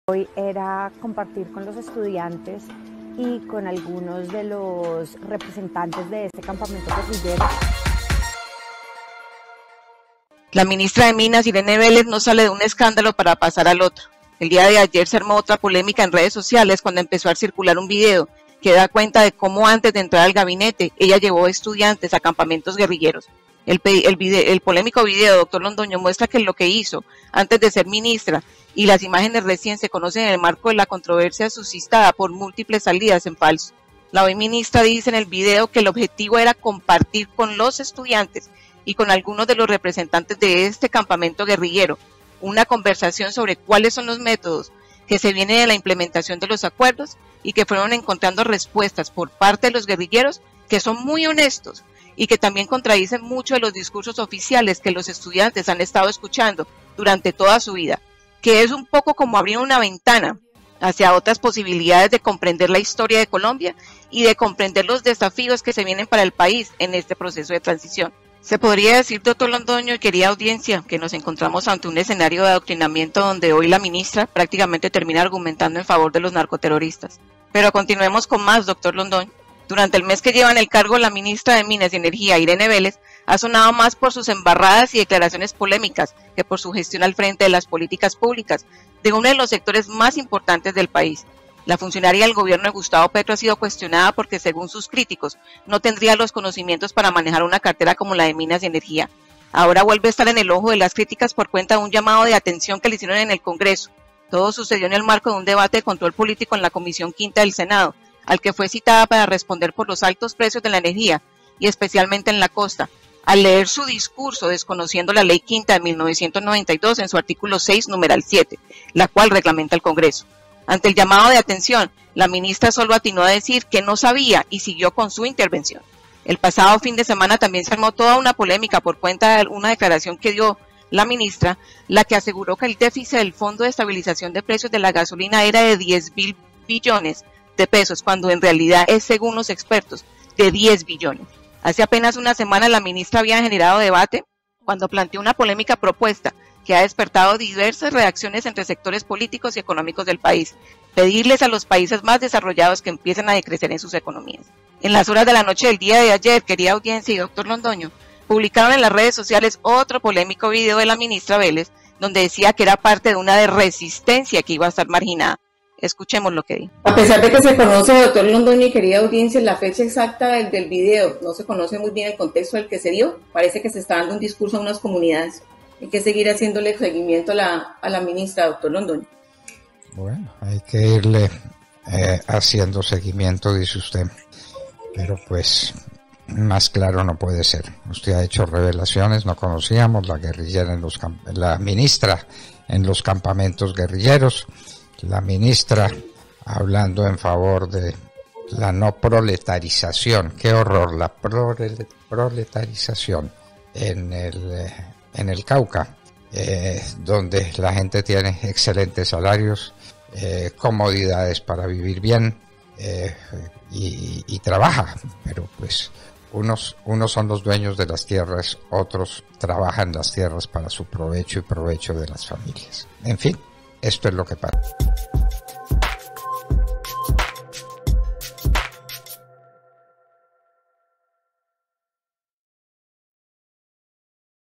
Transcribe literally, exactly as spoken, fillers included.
Hoy era compartir con los estudiantes y con algunos de los representantes de este campamento guerrillero. La ministra de Minas, Irene Vélez, no sale de un escándalo para pasar al otro. El día de ayer se armó otra polémica en redes sociales cuando empezó a circular un video que da cuenta de cómo antes de entrar al gabinete ella llevó estudiantes a campamentos guerrilleros. El, el, video, el polémico video, doctor Londoño, muestra que lo que hizo antes de ser ministra y las imágenes recién se conocen en el marco de la controversia suscitada por múltiples salidas en falso. La hoy ministra dice en el video que el objetivo era compartir con los estudiantes y con algunos de los representantes de este campamento guerrillero una conversación sobre cuáles son los métodos que se vienen de la implementación de los acuerdos y que fueron encontrando respuestas por parte de los guerrilleros que son muy honestos y que también contradicen mucho de los discursos oficiales que los estudiantes han estado escuchando durante toda su vida, que es un poco como abrir una ventana hacia otras posibilidades de comprender la historia de Colombia y de comprender los desafíos que se vienen para el país en este proceso de transición. Se podría decir, doctor Londoño y querida audiencia, que nos encontramos ante un escenario de adoctrinamiento donde hoy la ministra prácticamente termina argumentando en favor de los narcoterroristas. Pero continuemos con más, doctor Londoño. Durante el mes que lleva en el cargo la ministra de Minas y Energía, Irene Vélez, ha sonado más por sus embarradas y declaraciones polémicas que por su gestión al frente de las políticas públicas de uno de los sectores más importantes del país. La funcionaria del gobierno de Gustavo Petro ha sido cuestionada porque, según sus críticos, no tendría los conocimientos para manejar una cartera como la de Minas y Energía. Ahora vuelve a estar en el ojo de las críticas por cuenta de un llamado de atención que le hicieron en el Congreso. Todo sucedió en el marco de un debate de control político en la Comisión Quinta del Senado, al que fue citada para responder por los altos precios de la energía, y especialmente en la costa, al leer su discurso desconociendo la Ley Quinta de mil novecientos noventa y dos en su artículo seis, numeral siete, la cual reglamenta el Congreso. Ante el llamado de atención, la ministra solo atinó a decir que no sabía y siguió con su intervención. El pasado fin de semana también se armó toda una polémica por cuenta de una declaración que dio la ministra, la que aseguró que el déficit del Fondo de Estabilización de Precios de la Gasolina era de diez mil billones de pesos, cuando en realidad es, según los expertos, de diez billones. Hace apenas una semana la ministra había generado debate cuando planteó una polémica propuesta que ha despertado diversas reacciones entre sectores políticos y económicos del país, pedirles a los países más desarrollados que empiecen a decrecer en sus economías. En las horas de la noche del día de ayer, querida audiencia y doctor Londoño, publicaron en las redes sociales otro polémico video de la ministra Vélez, donde decía que era parte de una de resistencia que iba a estar marginada. Escuchemos lo que dijo. A pesar de que se conoce, doctor Londoño y querida audiencia, la fecha exacta del, del video, no se conoce muy bien el contexto del que se dio, parece que se está dando un discurso a unas comunidades. Hay que seguir haciéndole seguimiento a la, a la ministra, doctor Londoño. Bueno, hay que irle eh, haciendo seguimiento, dice usted, pero pues más claro no puede ser. Usted ha hecho revelaciones, no conocíamos la guerrillera en los la ministra en los campamentos guerrilleros, la ministra hablando en favor de la no proletarización, qué horror, la proletarización en el eh, en el Cauca, eh, donde la gente tiene excelentes salarios, eh, comodidades para vivir bien eh, y, y trabaja, pero pues unos, unos son los dueños de las tierras, otros trabajan las tierras para su provecho y provecho de las familias. En fin, esto es lo que pasa.